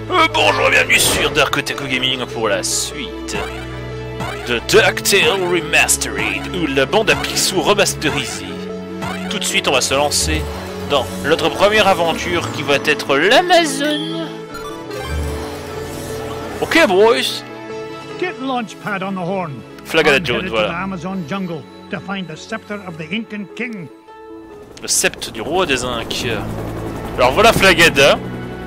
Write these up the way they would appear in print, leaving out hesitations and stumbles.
Bonjour et bienvenue sur Dark Otaku Gaming pour la suite de DuckTales Remastered, ou la bande à Picsou remasterisée. Tout de suite, on va se lancer dans notre première aventure qui va être l'Amazon. Ok, boys. Get Launchpad on the horn. Flagada Jones, voilà. Amazon jungle to find the scepter of the Incan king. Le sceptre du roi des Inques. Alors voilà Flagada.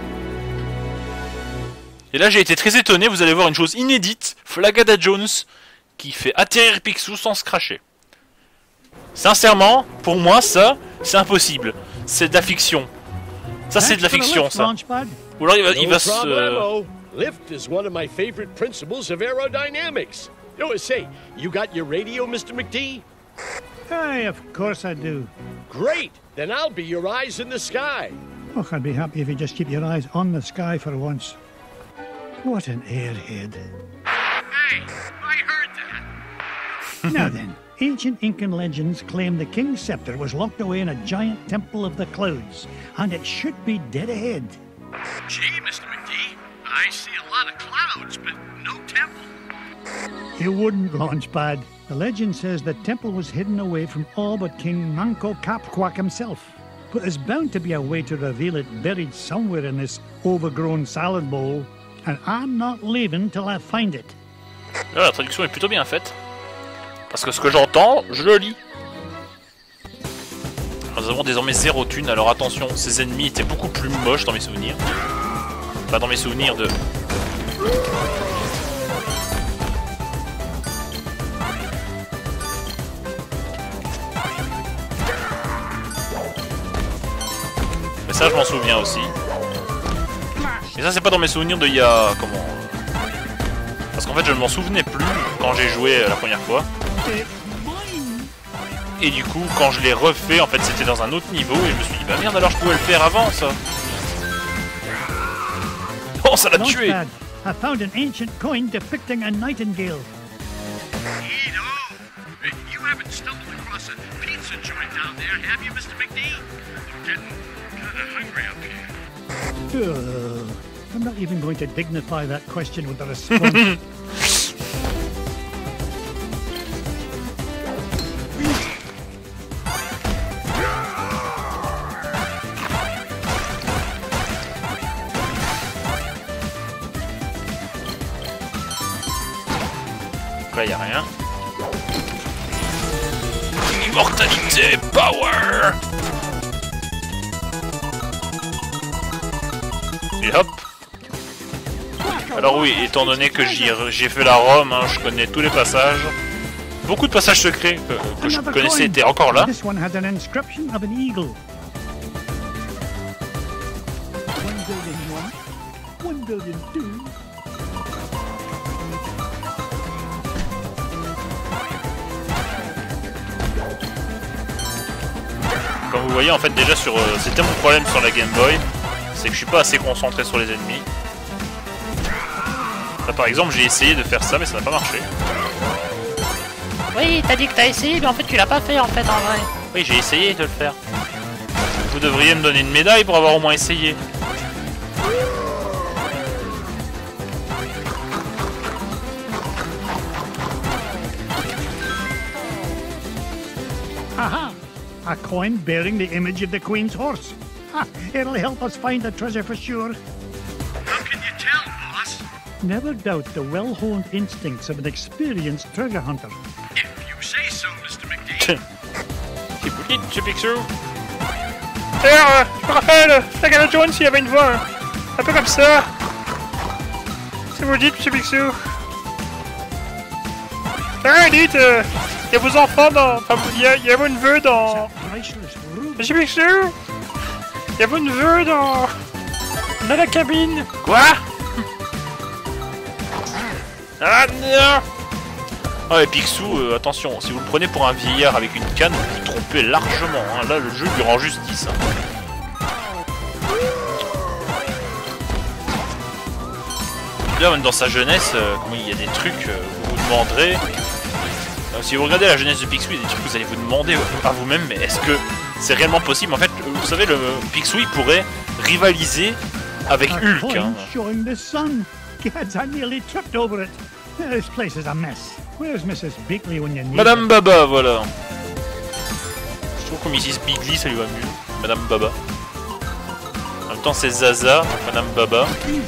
Et là j'ai été très étonné, vous allez voir une chose inédite, Flagada Jones qui fait atterrir Picsou sans se cracher. Sincèrement, pour moi ça, c'est impossible. C'est de la fiction. Ça c'est de la fiction ça. Ou alors il va se... Lift is one of my favorite principles of aerodynamics. Oh, say, you got your radio, Mr. McD? Aye, of course I do. Great! Then I'll be your eyes in the sky. Oh, I'd be happy if you just keep your eyes on the sky for once. What an airhead. Hey, I heard that. Now then, ancient Incan legends claim the king's scepter was locked away in a giant temple of the clouds, and it should be dead ahead. Gee, Mr. McD, I see a lot of clouds, but no temple. You wouldn't, Launchpad. The legend says the temple was hidden away from all but King Manco Capquack himself. But there's bound to be a way to reveal it buried somewhere in this overgrown salad bowl, and I'm not leaving till I find it. Là, la traduction est plutôt bien faite. Parce que ce que j'entends, je le lis. Nous avons désormais 0 thunes, alors attention, ces ennemis étaient beaucoup plus moches dans mes souvenirs. Pas dans mes souvenirs de... Mais ça je m'en souviens aussi. Et ça c'est pas dans mes souvenirs de il y a... comment... Parce qu'en fait je ne m'en souvenais plus quand j'ai joué la première fois. Et du coup quand je l'ai refait en fait c'était dans un autre niveau et je me suis dit bah merde alors je pouvais le faire avant ça. Oh ça l'a tué. Launchpad, I found an ancient coin depicting a nightingale. Neato! You haven't stumbled across a pizza joint down there, have you, Mr. McD? I'm getting kind of hungry up here. I'm not even going to dignify that question with a response. Là y a rien. Immortalité, power. Et hop. Alors oui, étant donné que j'ai fait la Rome, hein, je connais tous les passages. Beaucoup de passages secrets que je Another connaissais coin. étaient encore là. This one has an inscription of an eagle. 1 billion 1, 1 billion 2. Comme vous voyez en fait déjà sur... c'était mon problème sur la Game Boy. C'est que je suis pas assez concentré sur les ennemis. Là par exemple j'ai essayé de faire ça mais ça n'a pas marché. Oui, t'as dit que t'as essayé, mais en fait tu l'as pas fait en fait en vrai. Oui j'ai essayé de le faire. Vous devriez me donner une médaille pour avoir au moins essayé. Aha! A coin bearing the image of the Queen's horse. Ha! It'll help us find the treasure for sure. How can you tell, boss? Never doubt the well-honed instincts of an experienced treasure hunter. If you say so, Mr. McD. C'est bouillie, monsieur Picsou. D'ailleurs, je me rappelle, Flagada Jones, il y avait une voix un peu comme ça. Si vous le dites, monsieur Picsou. Ah, dites, il y a vos enfants dans... Enfin, il y a vos neveux dans... Priceless ruby. Monsieur Picsou, il y a vos neveux dans la cabine. Quoi? Ah non. Ah et Picsou, attention, si vous le prenez pour un vieillard avec une canne, vous vous trompez largement. Hein. Là, le jeu lui rend justice. Hein. Là, même dans sa jeunesse, il y a des trucs, vous vous demanderez... si vous regardez la jeunesse de Picsou, il y a des trucs que vous allez vous demander à vous-même, mais est-ce que c'est réellement possible? En fait, vous savez, le Picsou, il pourrait rivaliser Avec A Hulk, coin hein. showing the sun. Gads, I nearly tripped over it. This place is a mess. Where's Mrs. Beakley when you need Madame her? Baba, voilà. Je trouve que Mrs. Bigley, ça lui va mieux. Madame Baba. En même temps, c'est Zaza, Madame Baba.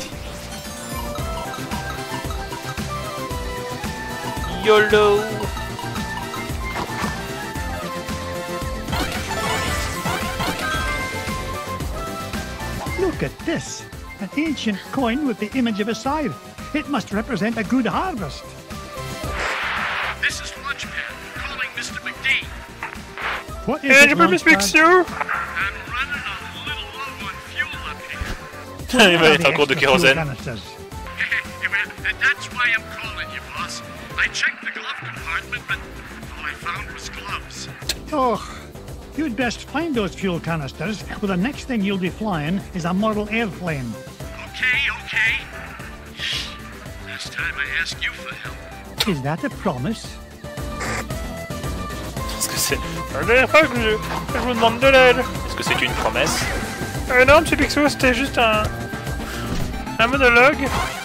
YOLO. Look at this. An ancient coin with the image of a scythe. It must represent a good harvest. This is Lunchpad, calling Mr. McD. What is Eh, it, je peux m'expliquer Launchpad? I'm running a little low on fuel up here. Il va Are être the un cours de extra fuel kérosène. canisters? Well, and that's why I'm calling you, boss. I checked the glove compartment, but all I found was gloves. Oh, you'd best find those fuel canisters, or the next thing you'll be flying is a model airplane. Okay. Last time I asked you for help. Is that a promise? Est-ce que c'est... La dernière fois que je vous demande de l'aide. Est-ce que c'est une promesse? Non, monsieur Picsou, c'était juste un monologue.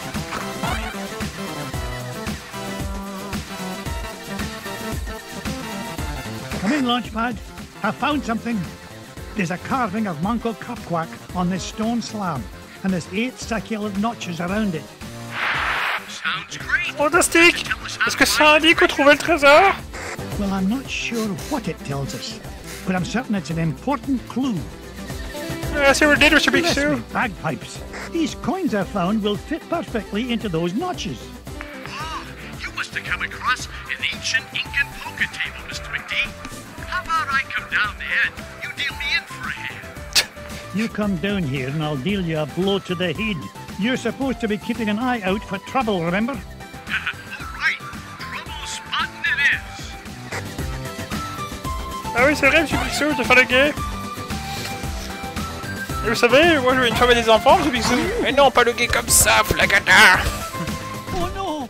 Come in, Launchpad. I found something. There's a carving of Manco Capquack on this stone slab, and there's 8 succulent notches around it. Sounds great. Fantastique! Est-ce que ça indique où trouver le trésor? Well, I'm not sure what it tells us, but I'm certain it's an important clue. C'est le did, monsieur Listen, Picsou. bagpipes. These coins I found will fit perfectly into those notches. Oh, you must have come across an ancient Incan poker table, Mr. McD. How about I come down there and you deal me in for a hand? You come down here and I'll deal you a blow to the head. You're supposed to be keeping an eye out for trouble, remember? All right, trouble spotting it is. Ah oui, c'est vrai, monsieur Picsou, de faire le gay. Et vous savez, moi je veux une femme et des enfants, monsieur Picsou. Mais non, pas le gay comme ça, Flagada. Oh no!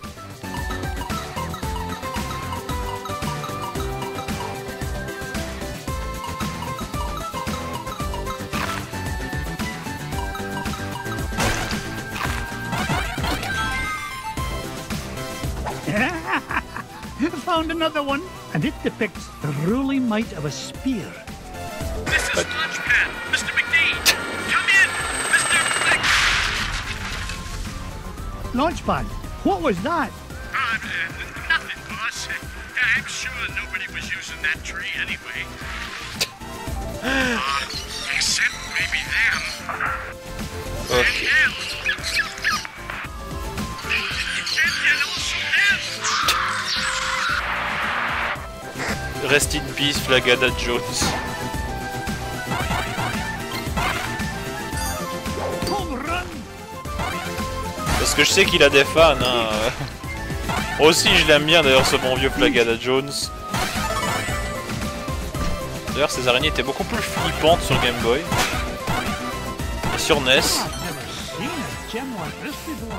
Found another one, and it depicts the ruling might of a spear. This is Launchpad, Mr. McD. Come in, Mr. Launchpad, what was that? Nothing, boss. I'm sure nobody was using that tree anyway. Except maybe them. And him. And also them. Rest in peace, Flagada Jones. Home run! Parce que je sais qu'il a des fans, hein. Moi aussi, je l'aime bien d'ailleurs, ce bon vieux Flagada Jones. D'ailleurs, ces araignées étaient beaucoup plus flippantes sur Game Boy. Et sur NES. I've never seen a gem like this before.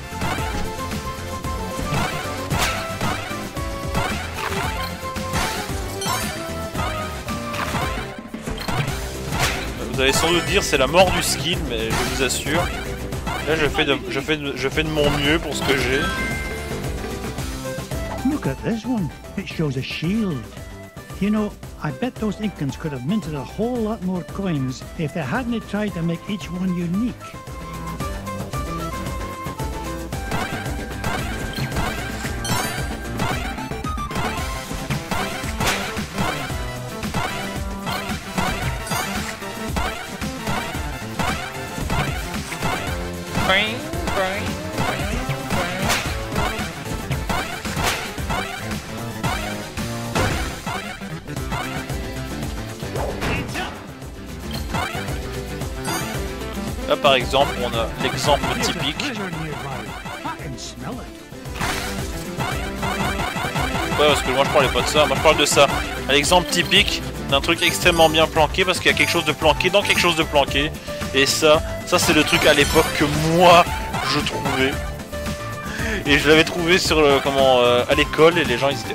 Vous allez sans doute dire c'est la mort du skill, mais je vous assure. Là, je fais de mon mieux pour ce que j'ai. Look at this one. It shows a shield. You know, I bet those Incans could have minted a whole lot more coins if they hadn't tried to make each one unique. Là, par exemple, on a l'exemple typique. Treasure nearby. I can smell it. Ouais, parce que moi je parlais pas de ça, moi je parle de ça. L'exemple typique d'un truc extrêmement bien planqué parce qu'il y a quelque chose de planqué dans quelque chose de planqué. Et ça c'est le truc à l'époque que moi je trouvais. Et je l'avais trouvé sur le, à l'école et les gens ils étaient.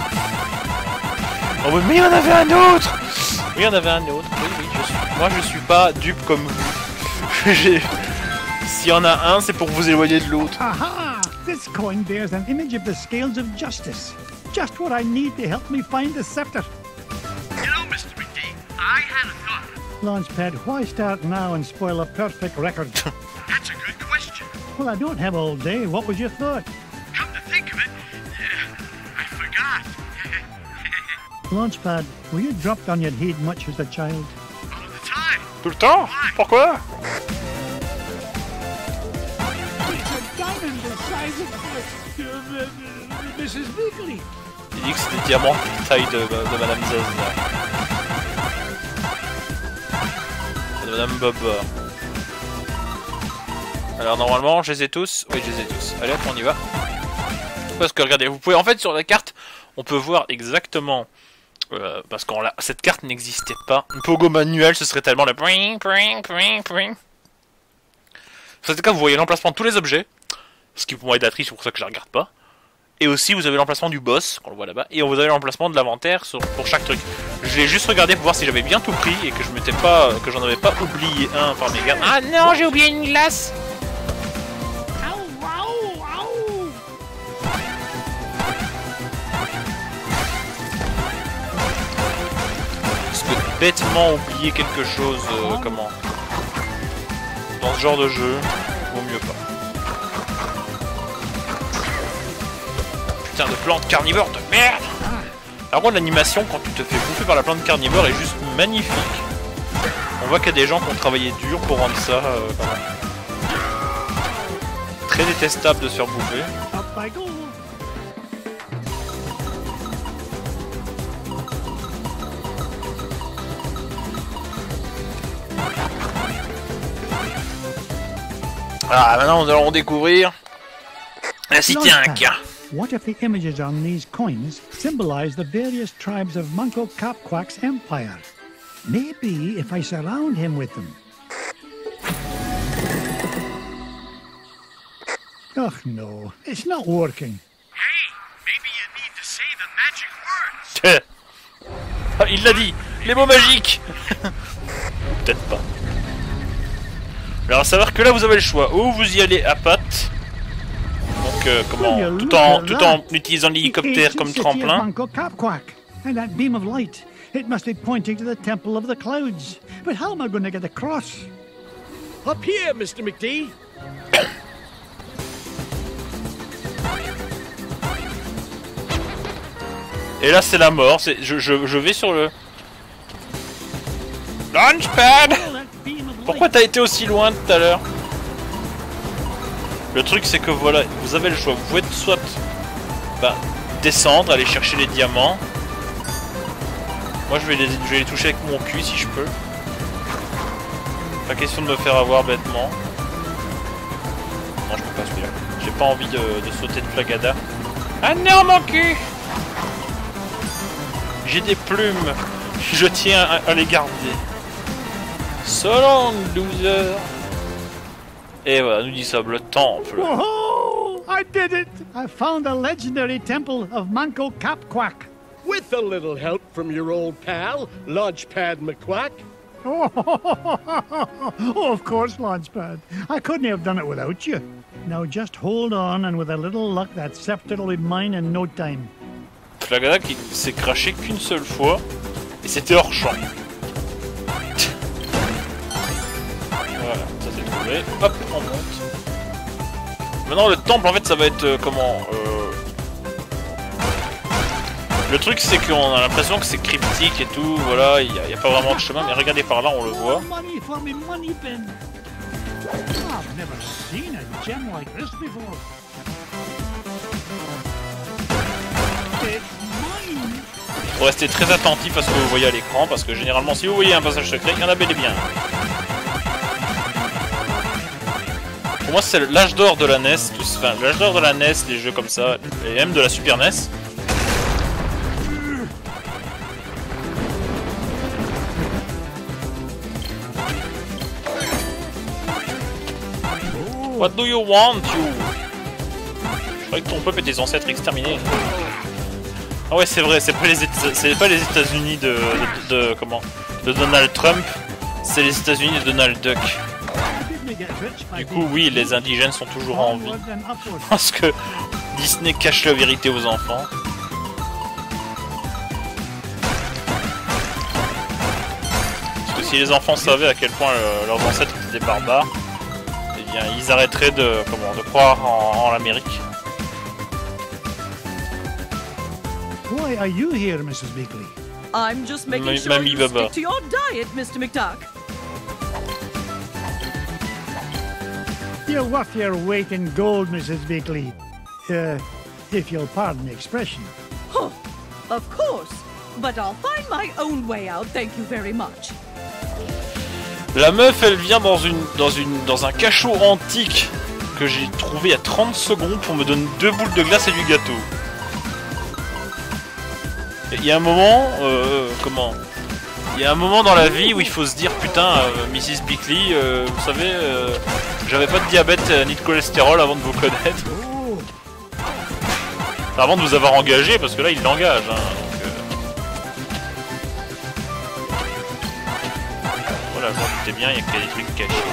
Oh mais il y en avait un autre. Oui, il y en avait un autre. Oui, moi je suis pas dupe comme vous. S'il y en a un, c'est pour vous éloigner de l'autre. Aha! This coin bears an image of the scales of justice. Just what I need to help me find the scepter. You know, Mr. McGee, I had a thought. Launchpad, why start now and spoil a perfect record? That's a good question. Well, I don't have all day. What was your thought? Come to think of it, I forgot. Launchpad, were you dropped on your head much as a child? All the time. Tout le temps? Pourquoi? It's a diamond the size of Mrs. Weekly. Il dit que c'est des diamants de taille de Madame Zaz. De Madame Bob. Alors normalement, je les ai tous. Oui, je les ai tous. Allez hop, on y va. Parce que regardez, vous pouvez en fait sur la carte, on peut voir exactement. Parce que cette carte n'existait pas. Une pogo manuel, ce serait tellement le pring. Dans cet cas, vous voyez l'emplacement de tous les objets. Ce qui pour moi est datrice, c'est pour ça que je la regarde pas. Et aussi, vous avez l'emplacement du boss, qu'on le voit là-bas. Et vous avez l'emplacement de l'inventaire pour chaque truc. Je l'ai juste regardé pour voir si j'avais bien tout pris et que j'en avais pas oublié un par mes gardes. Ah non, j'ai oublié une glace. Parce que bêtement oublier quelque chose, comment dans ce genre de jeu, vaut mieux pas. Putain de plante carnivore de merde. Alors moi l'animation quand tu te fais bouffer par la plante carnivore est juste magnifique. On voit qu'il y a des gens qui ont travaillé dur pour rendre ça très détestable de se faire bouffer. Ah maintenant nous allons découvrir la cité Inca. What if the images on these coins symbolize the various tribes of Manco Capquack's empire? Maybe if I surround him with them. Oh no, it's not working. Hey, maybe you need to say the magic words. Ah, il l'a dit, les mots magiques. Peut-être pas. Alors à savoir que là vous avez le choix, ou vous y allez à pattes. Donc comment tout en utilisant l'hélicoptère comme tremplin. And that beam of light, it must be pointing to the Temple of the Clouds. But how am I going to get across? Up here, Mr. McD. Et là c'est la mort, je vais sur le Launchpad. Pourquoi t'as été aussi loin tout à l'heure? Le truc c'est que voilà, vous avez le choix, vous pouvez soit descendre, aller chercher les diamants. Moi je vais les toucher avec mon cul si je peux. Pas question de me faire avoir bêtement. Non je peux pas celui-là. J'ai pas envie de sauter de Flagada. Ah non mon cul! J'ai des plumes, je tiens à les garder. So long, loser. Et voilà, nous dit ça, le temple. Whoa! I did it! I found the legendary temple of Manco Capquack. With a little help from your old pal, Launchpad McQuack. Oh, of course, Launchpad. I couldn't have done it without you. Now just hold on, and with a little luck, that scepter will be mine in no time. Flagada qui s'est craché qu'une seule fois, et c'était hors champ. Voilà, ça c'est trouvé. Hop, on monte. Maintenant le temple en fait ça va être Le truc c'est qu'on a l'impression que c'est cryptique et tout, voilà, il n'y a pas vraiment de chemin, mais regardez par là on le voit. Faut rester très attentif à ce que vous voyez à l'écran, parce que généralement si vous voyez un passage secret, il y en a bel et bien. Pour moi c'est l'âge d'or de la NES, enfin l'âge d'or de la NES, les jeux comme ça, et même de la Super NES. What do you want, you? Je croyais que ton peuple était censé être exterminé. Ah ouais c'est vrai, c'est pas les États-Unis de Donald Trump, c'est les États-Unis de Donald Duck. Du coup, oui, les indigènes sont toujours en vie. Parce que Disney cache la vérité aux enfants. Parce que si les enfants savaient à quel point leurs ancêtres étaient des barbares, eh bien, ils arrêteraient de croire en l'Amérique. Why are you here, Mrs. Beakley? I'm just making sure Mamie you Baba. stick to your diet, Mr. McDuck. You're worth your weight in gold, Mrs. Beakley. If you'll pardon the expression. Huh, of course. But I'll find my own way out, thank you very much. La meuf, elle vient dans un cachot antique que j'ai trouvé il y a 30 secondes pour me donner 2 boules de glace et du gâteau. Il y a un moment, il y a un moment dans la vie où il faut se dire putain, Mrs. Beakley, vous savez, j'avais pas de diabète ni de cholestérol avant de vous connaître. Enfin, avant de vous avoir engagé, parce que là il l'engage. Hein, voilà, je m'en doutais bien, il y a que des trucs cachés.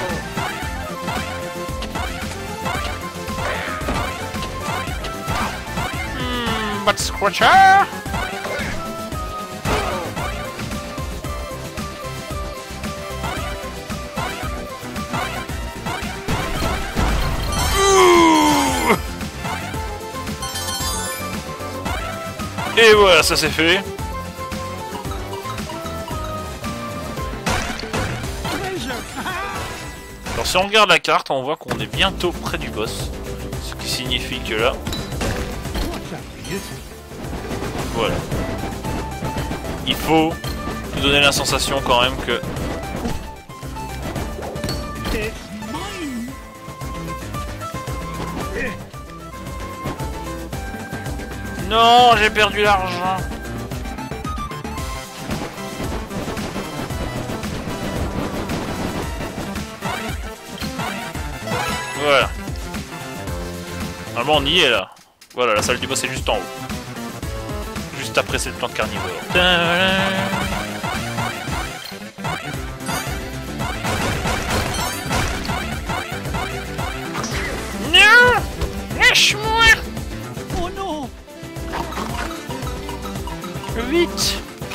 Butt scratcher. Et voilà, ça c'est fait. Alors si on regarde la carte, on voit qu'on est bientôt près du boss. Ce qui signifie que là... Voilà. Il faut nous donner la sensation quand même que... Non, j'ai perdu l'argent. Voilà. Normalement on y est là. Voilà, la salle du boss est juste en haut. Juste après cette plante carnivore. Non! Lâche-moi! Oh non! Vite!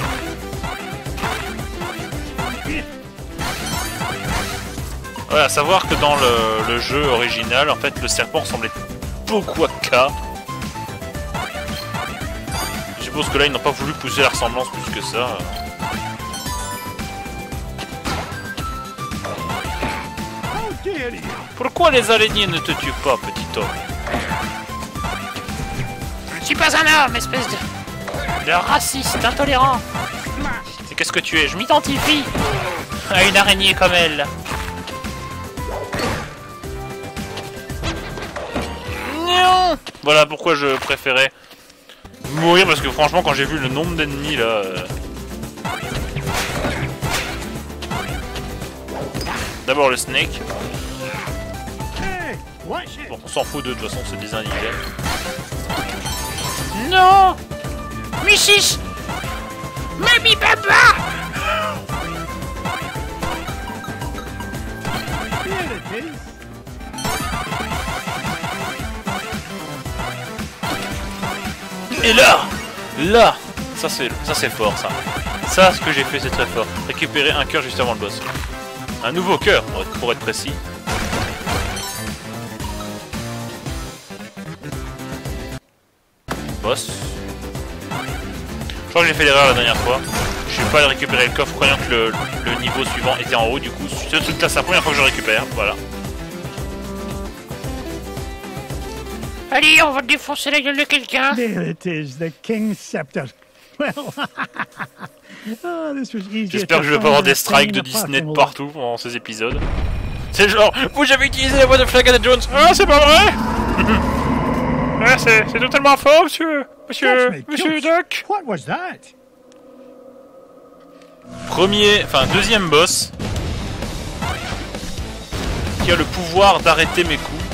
Voilà, à savoir que dans le jeu original, en fait, le serpent ressemblait beaucoup à K. Je suppose que là, ils n'ont pas voulu pousser la ressemblance plus que ça. Pourquoi les araignées ne te tuent pas, petit homme? Je ne suis pas un homme, espèce de raciste, intolérant. Et qu'est-ce que tu es? Je m'identifie à une araignée comme elle. Non. Voilà pourquoi je préférais mourir, parce que franchement, quand j'ai vu le nombre d'ennemis là... D'abord le snake. Bon, on s'en fout de toute façon, c'est des indigènes. Non, Mrs. Mamie Baba. Et là, ça c'est fort ça. Ça, ce que j'ai fait, c'est très fort. Récupérer un cœur juste avant le boss. Un nouveau cœur, pour être précis. Boss. Je crois que j'ai fait l'erreur la dernière fois. Je suis pas allé récupérer le coffre croyant que le niveau suivant était en haut. Du coup, ce truc là, c'est la première fois que je récupère. Voilà. Allez, on va défoncer la gueule de quelqu'un. There it is, the King's Scepter. Well, oh, this was easier. J'espère que je vais pas avoir des strikes de Disney de partout pendant ces épisodes. C'est genre, vous avez utilisé la voix de Flagada Jones. Ah, c'est pas vrai. Ah, c'est totalement faux, monsieur Duck. What was that? Deuxième boss qui a le pouvoir d'arrêter mes coups.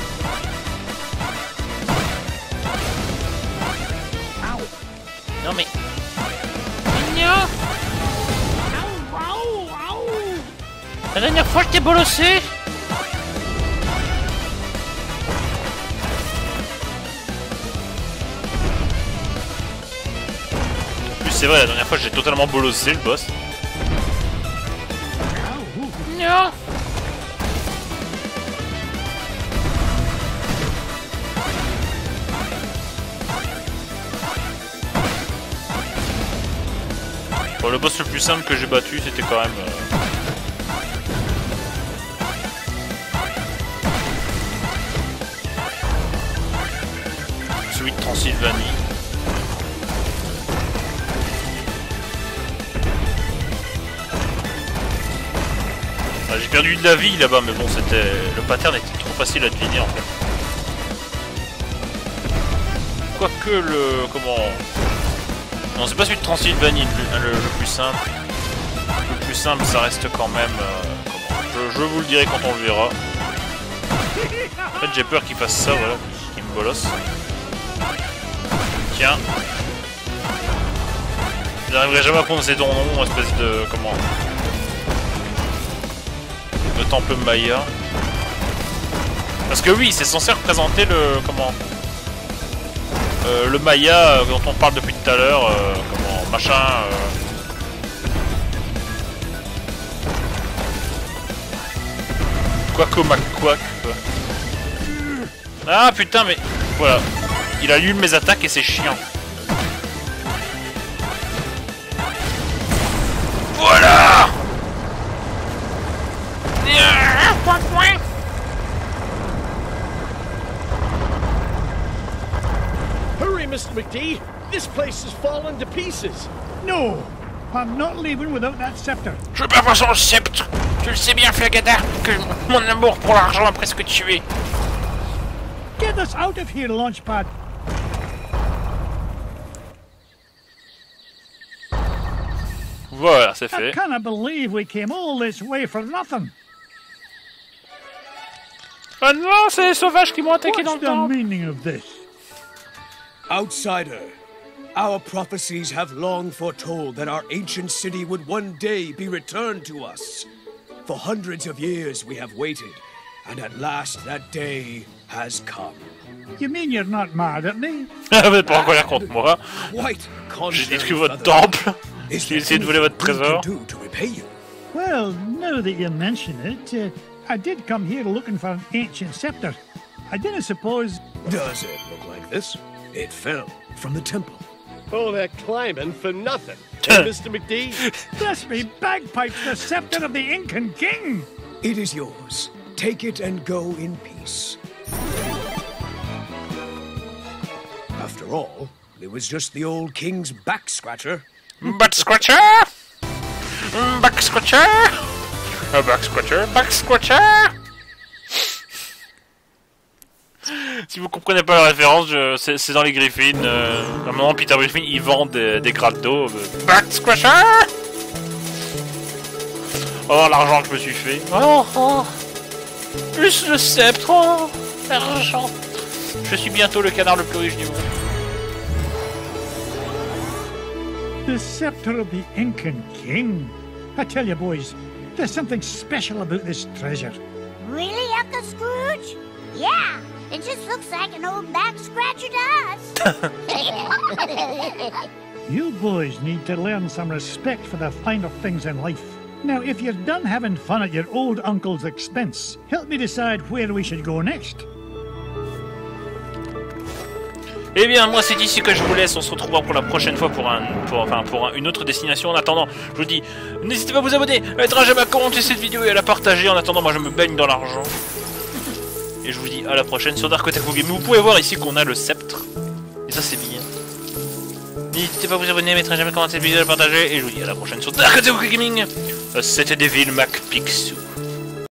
Non mais... Non. La dernière fois je t'ai bolossé. c'est vrai, la dernière fois j'ai totalement bolossé le boss. Non. Bon, le boss le plus simple que j'ai battu, c'était quand même... celui de Transylvanie. Ah, j'ai perdu de la vie là-bas, mais bon, c'était... le pattern était trop facile à deviner en fait. Quoique le... comment... non, c'est pas celui de Transylvanie le plus simple. Le plus simple, ça reste quand même... comment... je vous le dirai quand on le verra. En fait, j'ai peur qu'il fasse ça, voilà, qu'il me bolosse. Tiens. Je n'arriverai jamais à prononcer ton nom, espèce de... comment... de temple Maya. Parce que oui, c'est censé représenter le... comment... le Maya dont on parle depuis tout à l'heure, comment... machin... Quaco McQuack. Ah putain, mais... voilà. Il allume mes attaques et c'est chiant. Voilà. Hurry, Mr. McD! This place has fallen to pieces! No! I'm not leaving without that scepter. Je perds pas son sceptre. Tu le sais bien, Flagada, que mon amour pour l'argent a presque tué. Get us out of here, Launchpad. Voilà, c'est I fait. cannot believe we came all this way for nothing. Ah non, c'est les sauvages qui m'ont attaqué dans What's le the temple. meaning of this? Outsider, our prophecies have long foretold that our ancient city would one day be returned to us. For hundreds of years we have waited, and at last that day has come. You mean you're not mad at me? Vous n'êtes pas en colère contre moi. Quite J'ai contrary, détruit votre brother. temple. Is J'ai there essayé de voler votre anything we trésor. can do to repay you? Well, now that you mention it, I did come here looking for an ancient scepter. I didn't suppose... Does it look like this? It fell from the temple. All that climbing for nothing. Hey, Mr. McD? Bless me bagpipes, the scepter of the Incan king! It is yours. Take it and go in peace. After all, it was just the old king's back scratcher. Back scratcher. Back scratcher. Back scratcher. Back scratcher. Si vous comprenez pas la référence, c'est dans les Griffins. À un moment, Peter Griffin, il vend des grattes d'eau. Back scratcher. Oh, l'argent que je me suis fait. Oh, oh. Plus le sceptre, oh, l'argent. Je suis bientôt le canard le plus riche du monde. The scepter of the Incan king. I tell you, boys, there's something special about this treasure. Really, Uncle Scrooge? Yeah, it just looks like an old back scratcher to us. You boys need to learn some respect for the finer things in life. Now, if you're done having fun at your old uncle's expense, help me decide where we should go next. Eh bien, moi c'est ici que je vous laisse. On se retrouvera pour la prochaine fois pour une autre destination. En attendant, je vous dis, n'hésitez pas à vous abonner, à mettre un j'aime, à commenter cette vidéo et à la partager. En attendant, moi je me baigne dans l'argent. Et je vous dis à la prochaine sur Dark Otaku Game. Vous pouvez voir ici qu'on a le sceptre. Et ça c'est bien. N'hésitez pas à vous abonner, mettre un j'aime, commenter cette vidéo, à la partager. Et je vous dis à la prochaine sur Dark Otaku Gaming. C'était Devil McPixou.